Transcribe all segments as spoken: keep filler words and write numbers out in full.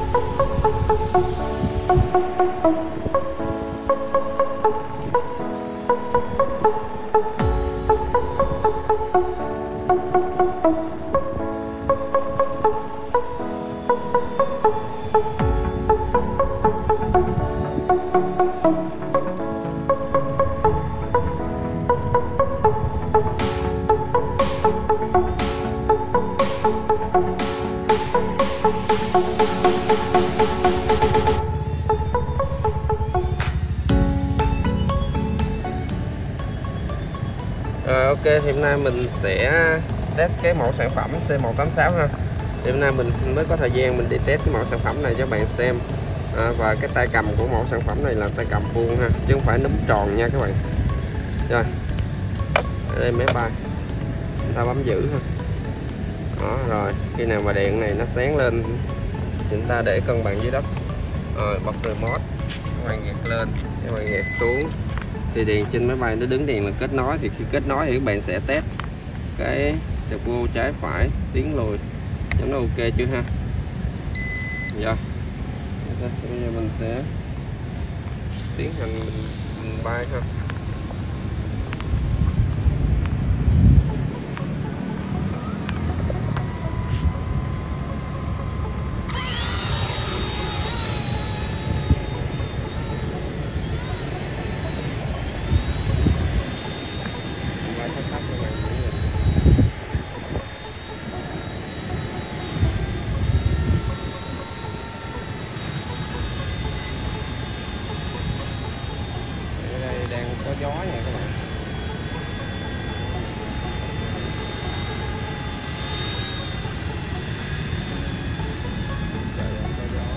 Rồi, ok, thì hôm nay mình sẽ test cái mẫu sản phẩm C một tám sáu ha. Thì hôm nay mình mới có thời gian mình đi test cái mẫu sản phẩm này cho bạn xem. À, và cái tay cầm của mẫu sản phẩm này là tay cầm vuông ha, chứ không phải núm tròn nha các bạn. Rồi, ở đây máy bay, chúng ta bấm giữ ha. Đó, rồi khi nào mà đèn này nó sáng lên chúng ta để cân bằng dưới đất. Rồi bật remote, các bạn gạt lên, các bạn gạt xuống thì đèn trên máy bay nó đứng đèn là kết nối. Thì khi kết nối thì các bạn sẽ test cái servo trái phải tiến lùi cho nó ok chưa ha. Rồi bây giờ mình sẽ tiến hành mình, mình bay ha. Đang có gió nha các bạn. Trời ơi, có gió.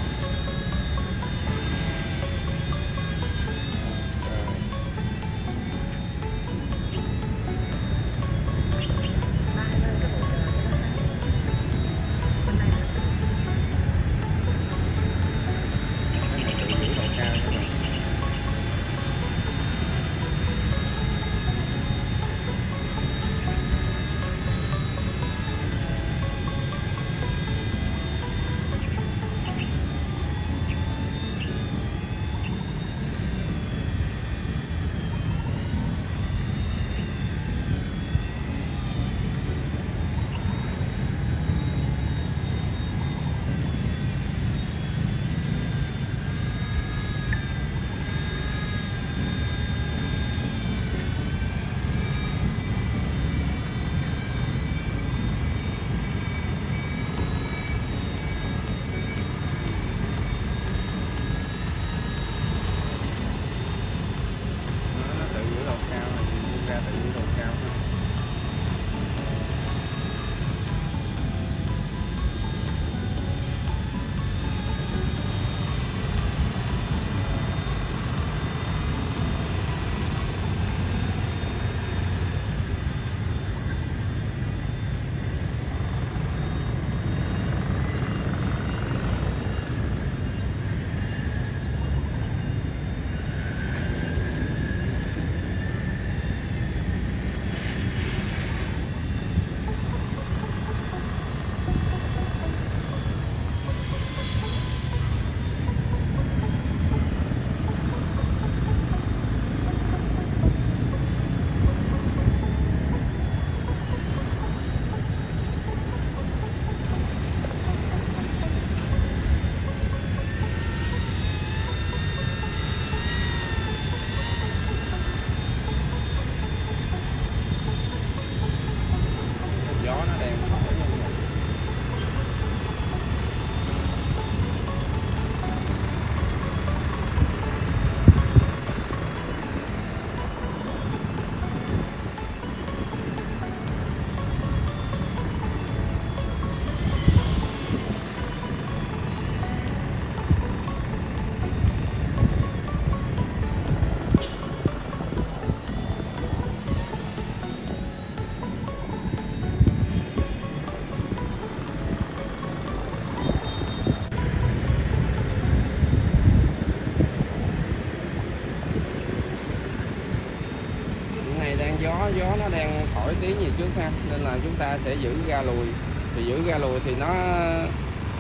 gió gió nó đang thổi tí về trước ha, nên là chúng ta sẽ giữ ga lùi. Thì giữ ga lùi thì nó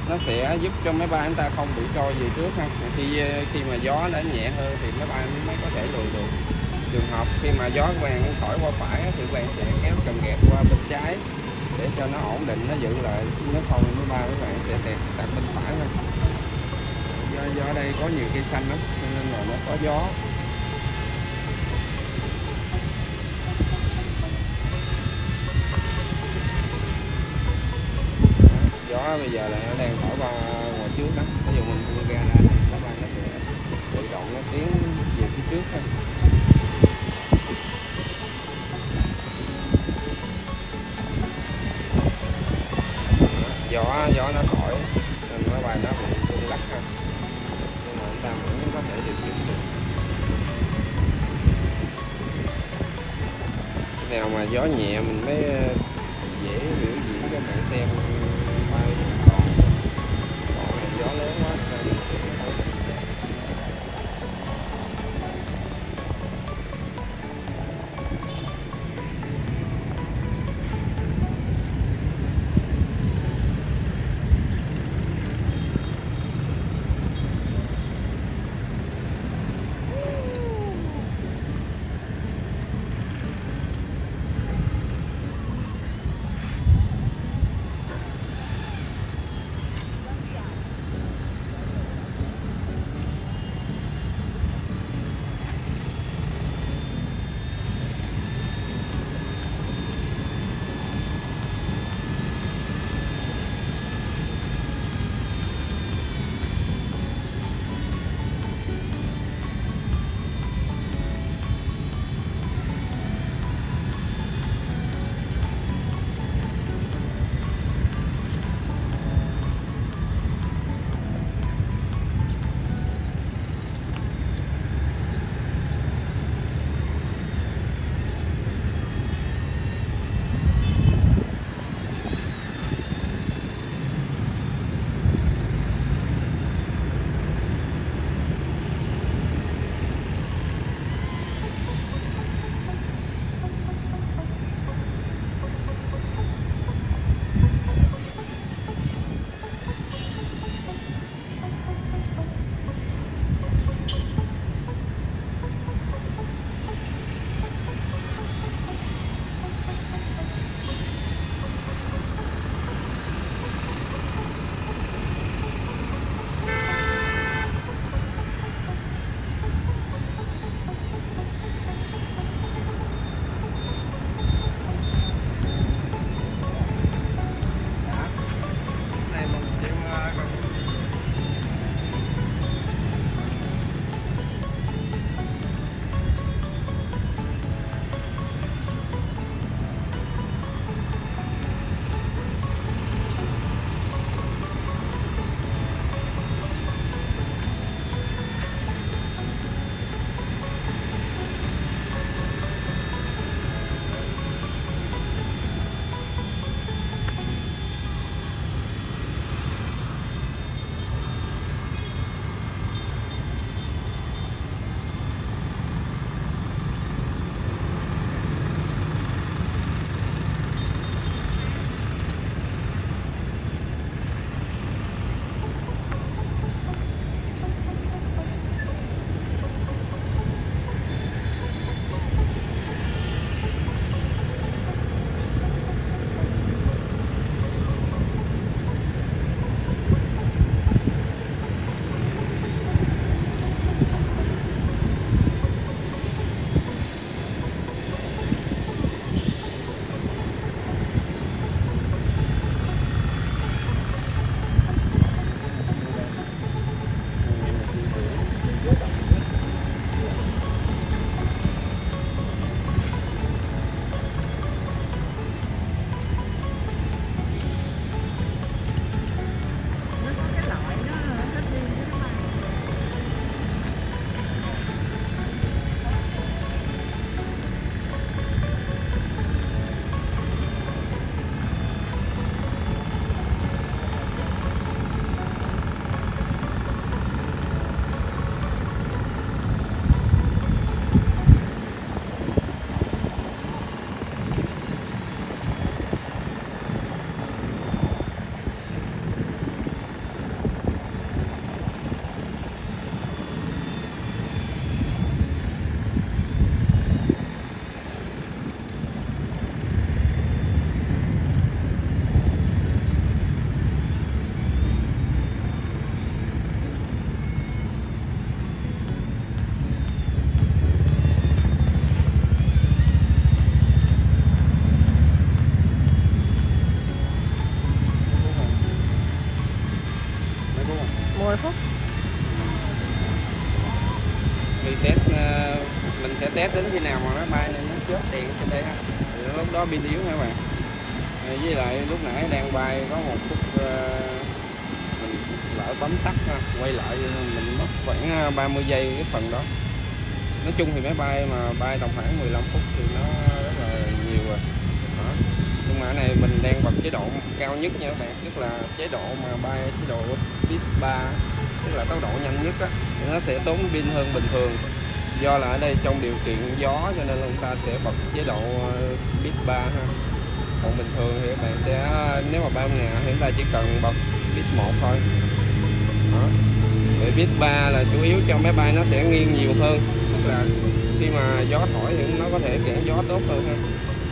nó sẽ giúp cho máy bay chúng ta không bị trôi về trước ha. Khi khi mà gió đã nhẹ hơn thì máy bay mới có thể lùi được. Trường hợp khi mà gió các bạn thổi qua phải thì các bạn sẽ kéo cần gạt qua bên trái để cho nó ổn định, nó giữ lại. Nếu không máy bay các bạn sẽ tẹt tạt bên phải thôi. Do, do ở đây có nhiều cây xanh lắm nên là nó có gió. Gió bây giờ là nó đang thổi qua ngoài trước đó. Ví dụ mình buông ga ra này, máy bay nó sẽ tự động nó tiến về phía trước thôi. Gió gió nó thổi nên máy bay nó bị rung lắc ha, nhưng mà chúng ta vẫn có thể điều khiển được. Cái nào mà gió nhẹ mình mới dễ biểu diễn cho bạn xem bay. Còn còn này gió lớn quá nên mình sẽ không. mươi phút. Đi test mình sẽ test đến khi nào mà máy bay này nó chớp đèn trên đây ha. Thì lúc đó pin yếu các bạn. Với lại lúc nãy đang bay có một phút uh, mình lỡ bấm tắt ha, quay lại mình mất khoảng ba mươi giây cái phần đó. Nói chung thì máy bay mà bay tầm khoảng mười lăm phút thì nó rất là nhiều rồi đó. Nhưng mà cái này mình đang bật chế độ cao nhất nha các bạn, tức là chế độ mà bay chế độ Beat ba, tức là tốc độ nhanh nhất á, thì nó sẽ tốn pin hơn bình thường. Do là ở đây trong điều kiện gió cho nên là chúng ta sẽ bật chế độ Beat ba ha. Còn bình thường thì các bạn sẽ, nếu mà bay nhà thì chúng ta chỉ cần bật Beat một thôi đó. Vì Beat ba là chủ yếu cho máy bay nó sẽ nghiêng nhiều hơn, tức là khi mà gió thổi thì nó có thể cản gió tốt hơn ha.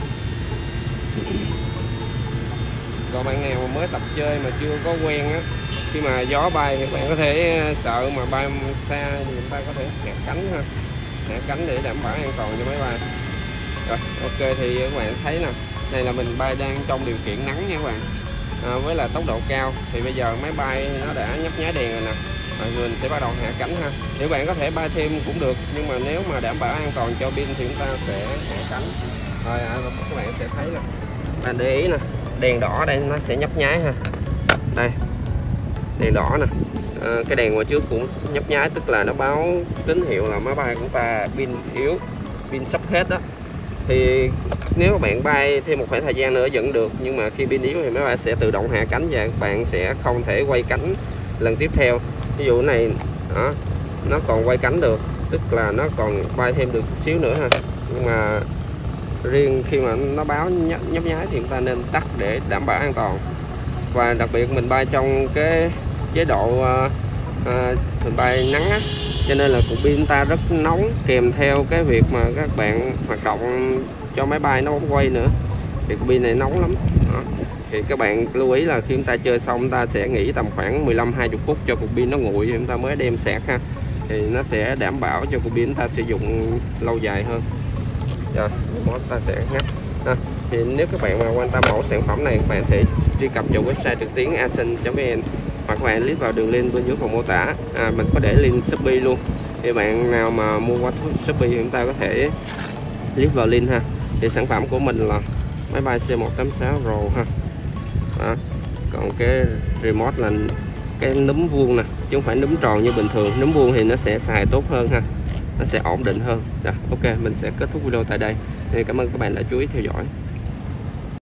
Còn bạn nào mà mới tập chơi mà chưa có quen á, khi mà gió bay thì bạn có thể sợ mà bay xa thì chúng ta có thể hạ cánh ha, hạ cánh để đảm bảo an toàn cho máy bay. Rồi ok, thì các bạn thấy nè, này là mình bay đang trong điều kiện nắng nha các bạn, à, với là tốc độ cao. Thì bây giờ máy bay nó đã nhấp nháy đèn rồi nè, rồi mình sẽ bắt đầu hạ cánh ha. Thì bạn có thể bay thêm cũng được, nhưng mà nếu mà đảm bảo an toàn cho pin thì chúng ta sẽ hạ cánh. Rồi à, các bạn sẽ thấy nè, bạn để ý nè, đèn đỏ đây nó sẽ nhấp nháy ha. Đây, đèn đỏ nè, à, cái đèn ngoài trước cũng nhấp nháy, tức là nó báo tín hiệu là máy bay của ta pin yếu, pin sắp hết đó. Thì nếu bạn bay thêm một khoảng thời gian nữa vẫn được, nhưng mà khi pin yếu thì máy bay sẽ tự động hạ cánh và các bạn sẽ không thể quay cánh lần tiếp theo. Ví dụ này đó, nó còn quay cánh được, tức là nó còn bay thêm được chút xíu nữa ha. Nhưng mà riêng khi mà nó báo nhấp, nhấp nháy thì chúng ta nên tắt để đảm bảo an toàn. Và đặc biệt mình bay trong cái chế độ uh, uh, mình bay nắng á, cho nên là cục pin ta rất nóng, kèm theo cái việc mà các bạn hoạt động cho máy bay nó bóng quay nữa thì cục pin này nóng lắm đó. Thì các bạn lưu ý là khi chúng ta chơi xong chúng ta sẽ nghỉ tầm khoảng mười lăm hai mươi phút cho cục pin nó nguội thì chúng ta mới đem sạc ha, thì nó sẽ đảm bảo cho cục pin chúng ta sử dụng lâu dài hơn. Rồi chúng ta sẽ ngắt ha. Thì nếu các bạn mà quan tâm mẫu sản phẩm này, các bạn sẽ truy cập vào website trực tuyến asen chấm vn, hoặc các bạn click vào đường link bên dưới phần mô tả. À, mình có để link Shopee luôn, thì bạn nào mà mua qua Shopee thì chúng ta có thể click vào link ha. Thì sản phẩm của mình là máy bay C một tám sáu Pro ha. Đó. Còn cái remote là cái núm vuông nè, chứ không phải núm tròn như bình thường. Núm vuông thì nó sẽ xài tốt hơn ha, nó sẽ ổn định hơn. Rồi, ok, mình sẽ kết thúc video tại đây. Cảm ơn các bạn đã chú ý theo dõi.